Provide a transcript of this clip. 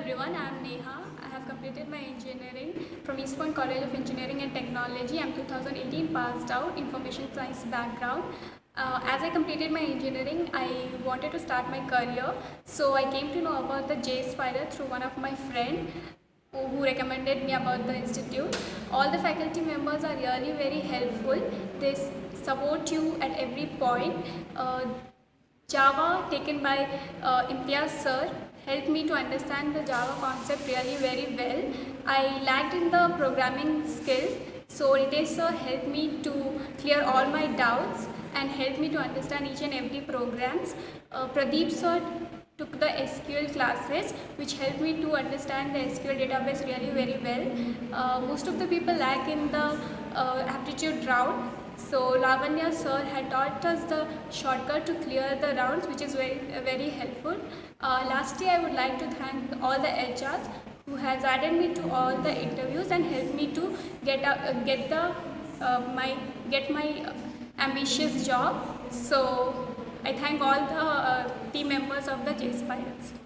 everyone, I am Neha. I have completed my engineering from East Point College of Engineering and Technology. I am 2018 passed out, information science background. As I completed my engineering, I wanted to start my career. So I came to know about the JSpider through one of my friend who recommended me about the institute. All the faculty members are really very helpful. They support you at every point. Java taken by Imtiaz sir helped me to understand the Java concept really very well. I lacked in the programming skills, so Ritesh sir helped me to clear all my doubts and helped me to understand each and every programs. Pradeep sir took the SQL classes which helped me to understand the SQL database really very well. Most of the people lack in the aptitude round. So Lavanya sir had taught us the shortcut to clear the rounds, which is very helpful. Lastly, I would like to thank all the HRs who has added me to all the interviews and helped me to get my ambitious job. So I thank all the team members of the JSpiders.